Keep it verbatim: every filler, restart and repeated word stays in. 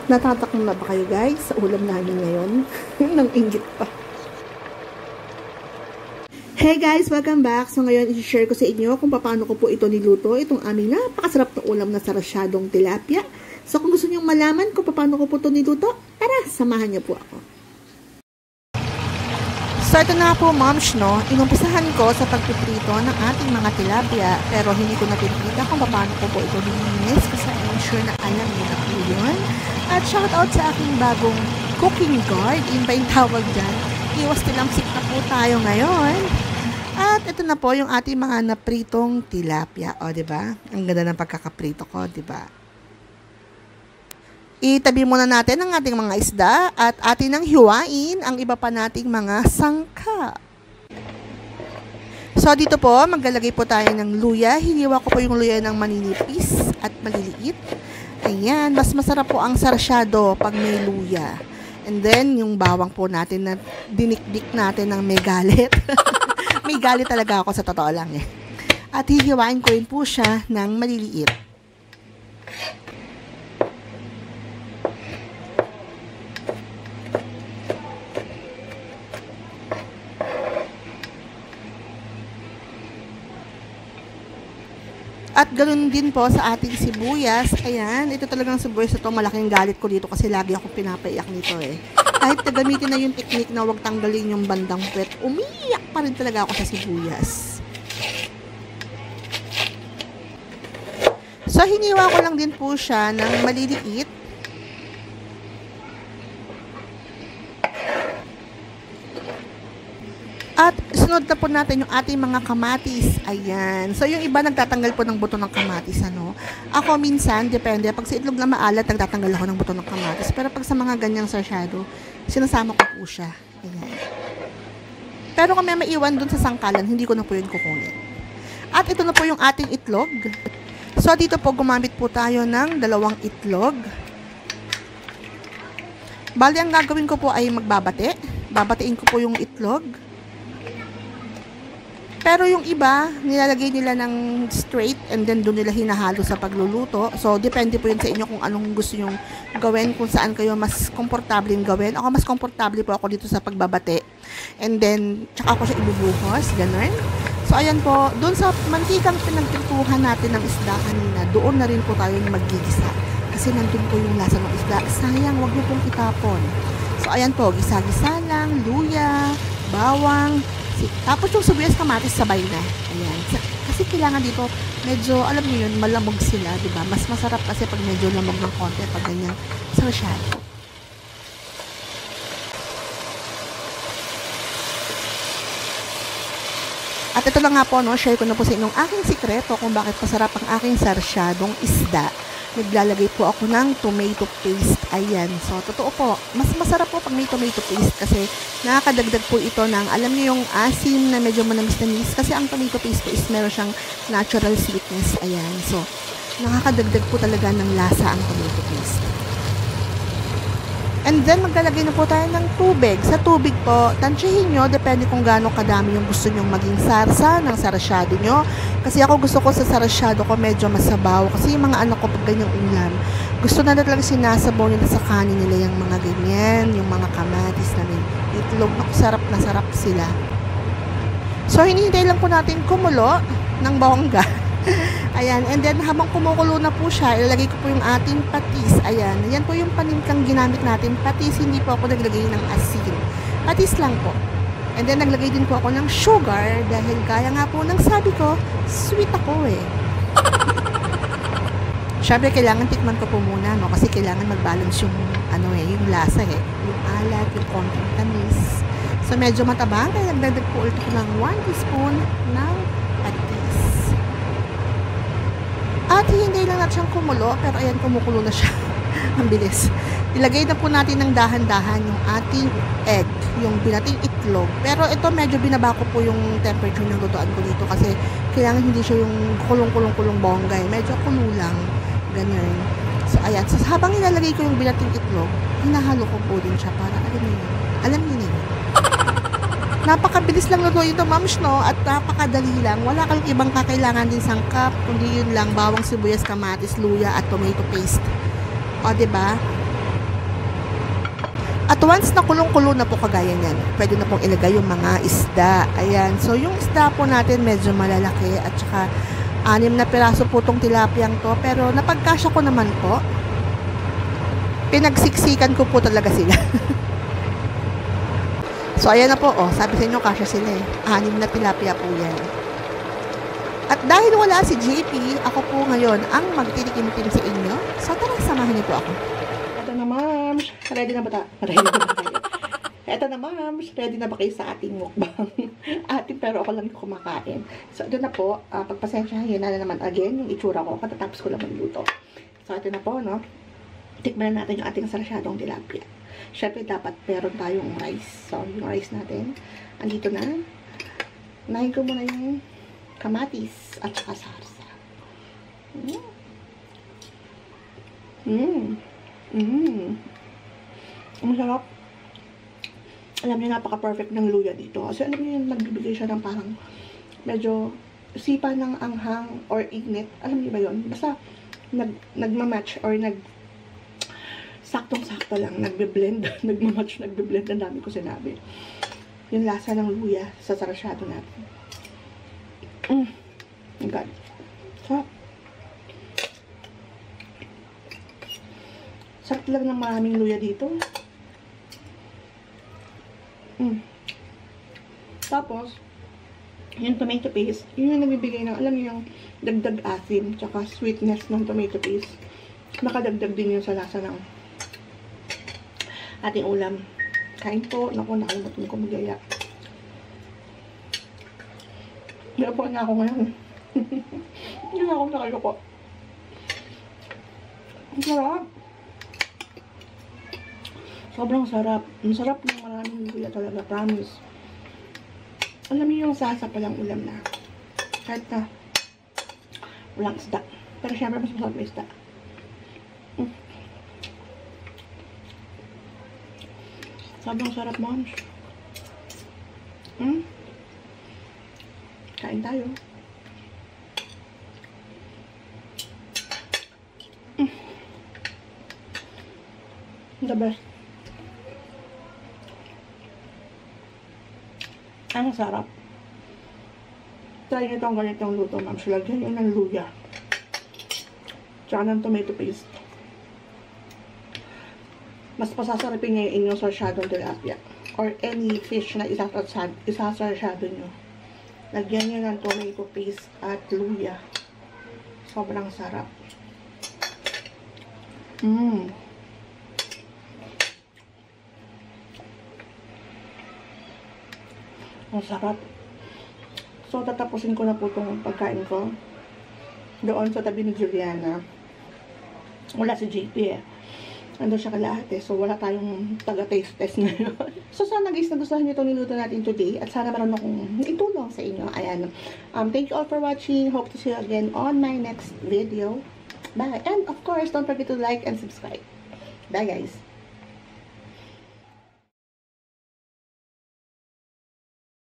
Natatakam na ba kayo guys sa ulam namin ngayon? Nang inggit pa. Hey guys, welcome back. So ngayon i-share ko sa inyo kung paano ko po ito niluto. Itong aming napakasarap na ulam na sarasyadong tilapia. So kung gusto niyo malaman kung paano ko po ito niluto, tara, samahan niyo po ako. So ito na po moms, no? Inumpisahan ko sa pagpiprito ng ating mga tilapia. Pero hindi ko na pinipita kung paano ko po ito nilinis. Kasi I'm sure na alam niyo na po yun. At shout out sa aking bagong cooking guard. Yun ba yung tawag dyan? Iwas tilamsik na po tayo ngayon. At ito na po yung ating mga napritong tilapia. O, diba? Ang ganda ng pagkakaprito ko, diba? Itabi muna natin ang ating mga isda at atin nang hiwain ang iba pa nating mga sangka. So, dito po, maglalagay po tayo ng luya. Hiniwa ko po yung luya ng maninipis at maliliit. Ayan, mas masarap po ang sarsyado pag may luya. And then, yung bawang po natin na dinikdik natin ng may galit. May galit talaga ako sa totoo lang eh. At hihiwain ko rin po siya ng maliliit. At ganoon din po sa ating sibuyas. Ayan, ito talagang sibuyas ito. Malaking galit ko dito kasi lagi akong pinapaiyak nito eh. Kahit gamitin na yung technique na huwag tanggalin yung bandang puwet, umiiyak pa rin talaga ako sa sibuyas. So, hiniwa ko lang din po siya ng maliliit. At sunod na po natin yung ating mga kamatis. Ayan. So, yung iba nagtatanggal po ng buto ng kamatis, ano. Ako minsan, depende. Pag sa itlog na maalat, nagtatanggal ako ng buto ng kamatis. Pero pag sa mga ganyang sarsyado, sinasama ko po siya. Ayan. Pero kung may maiwan dun sa sangkalan, hindi ko na po yun kukunin. At ito na po yung ating itlog. So, dito po gumamit po tayo ng dalawang itlog. Bali, ang gagawin ko po ay magbabate. Babatiin ko po yung itlog. Pero yung iba, nilalagay nila ng straight and then doon nila hinahalo sa pagluluto. So, depende po yun sa inyo kung anong gusto nyong gawin, kung saan kayo mas komportable gawin. Ako, mas komportable po ako dito sa pagbabate. And then, tsaka ako siya ibubuhos, ganun. So, ayan po, doon sa mantikang pinagtutuhan natin ng isda kanina, doon na rin po tayo maggigisa. Kasi nandun po yung lasa ng isda. Sayang, wag niyo pong itapon. So, ayan po, gisa-gisa lang, luya, bawang, tapos yung sibuyas kamatis sabay na. Ayan. Kasi kailangan dito, medyo, alam niyo yun, malamog sila, diba? Mas masarap kasi pag medyo lamog ng konti, pag ganyan, sarsyado. At ito lang nga po, no, share ko na po sa inyong aking sikreto kung bakit masarap ang aking sarsyadong isda. Naglalagay po ako ng tomato paste. Ayan. So, totoo po. Mas masarap po pag may tomato paste kasi nakakadagdag po ito ng, alam niyo yung asim na medyo manamis-namis. Kasi ang tomato paste po is meron siyang natural sweetness. Ayan. So, nakakadagdag po talaga ng lasa ang tomato paste. And then, maglalagay na po tayo ng tubig. Sa tubig po, tansyahin nyo, depende kung gaano kadami yung gusto nyong maging sarsa ng sarasyado nyo. Kasi ako gusto ko sa sarasyado ko medyo masabaw. Kasi yung mga anak ko pag ganyang ulam, gusto na talagang sinasabaw nila sa kanin nila yung mga ganyan, yung mga kamatis na may itlog. Sarap na sarap sila. So, hinihintay lang po natin kumulo ng bongga. Ayan, and then habang kumukulo na po siya, ilalagay ko po yung ating patis. Ayan, ayan po yung paninkang ginamit natin. Patis, hindi po ako naglagay ng asin. Patis lang po. And then naglagay din po ako ng sugar dahil kaya nga po ng sabi ko, sweet ako eh. Siyempre, kailangan tikman ko po muna, no? Kasi kailangan mag-balance yung, ano eh, yung lasa eh. Yung alat, yung konting tamis. So, medyo matabang, kaya nagdadag po ulit ko ng one teaspoon ng patis. At hindi lang natin siyang kumulo, pero ayan, kumukulo na siya. Ang bilis. Ilagay na po natin ng dahan-dahan yung ating egg, yung binating itlog. Pero ito medyo binabako po yung temperature ng lutuan ko dito kasi kailangan hindi siya yung kulong-kulong-kulong bongga eh. Medyo kulo lang. Ganyan. So, ayan. So, habang ilalagay ko yung binating itlog, hinahalo ko po din siya para alam niyo yun. Alam niyo yun. Napakabilis lang lutuin ito, moms, no? At napakadali lang. Wala kang ibang kakailangan din sangkap, kundi yun lang, bawang, sibuyas, kamatis, luya, at tomato paste. O, diba? At once na kulong-kulo na po kagaya niyan, pwede na pong ilagay yung mga isda. Ayan. So, yung isda po natin medyo malalaki at saka anim na piraso po tong tilapiyang to. Pero napagkasya ko naman po. Pinagsiksikan ko po talaga sila. So, ayan na po. Oh, sabi sa inyo, kasya sila eh. Anim na tilapia po yan. At dahil wala si J P, ako po ngayon ang magtitikim-tim sa inyo. So, tara, samahin niyo po ako. Ito na, ma'am. Ready na ba ta? Ready na ba tayo? Ito na, ma'am. Ready na ba kayo sa ating mukbang? Ating, pero ako lang kumakain. So, ito na po. Uh, pagpasensyahan yun na naman again yung itsura ko. Katatapos ko lang magluto. So, ito na po, no? Tikman na natin yung ating sarasyadong tilapia. Siyempre, dapat meron tayong rice. So, yung rice natin, andito na. Nahin ko muna yung kamatis at saka sarsa. Mm. Mm. Mm. Ang sarap. Alam niyo, napaka-perfect ng luya dito. Kasi alam niyo, nagbibigay siya ng parang medyo sipa ng anghang or init. Alam niyo ba yun? Basta nag, nagmamatch or nag saktong-sakto lang. Nagbe-blend. Nagmamatch, nagbe-blend. Ang dami ko sinabi. Yung lasa ng luya sa sarasyado natin. Mm. Oh God. Sarap. Sarap lang ng maraming luya dito. Mm. Tapos, yung tomato paste, yun yung nagbibigay ng, alam niyo yung dagdag asim, tsaka sweetness ng tomato paste. Nakadagdag din yun sa lasa ng ating ulam. Kain po. Naku, nakalimutan ko magyaya. Napo na ako ngayon. Hindi na ako nakayoko. Ang sarap. Sobrang sarap. Ang sarap ng maraming luya talaga. Promise. Alam niyo yung sasa palang ulam na. Kahit na walang isda. Pero syempre mas masarap may isda. Mm. Sobrang sarap, moms. Mm. Kain tayo. Mm. The best. Ang sarap. Try nyo itong ganitong luto, ma'am. Lagyan nyo ng luya. Tsaka ng tomato paste. Mas pasasarapin nyo yung inyong sarsyadong tilapia. Or any fish na isasarsyado nyo. Lagyan nyo ng tomato paste at luya. Sobrang sarap. Mmm. Ang sarap. So, tatapusin ko na po itong pagkain ko. Doon sa tabi ni Juliana. Wala si J P eh. Ando siya kalahati. So, wala tayong taga-taste test ngayon. So, sana guys, nagustuhan niyo itong niluto natin today. At sana meron akong itulong sa inyo. Ayan. Um, thank you all for watching. Hope to see you again on my next video. Bye. And of course, don't forget to like and subscribe. Bye guys.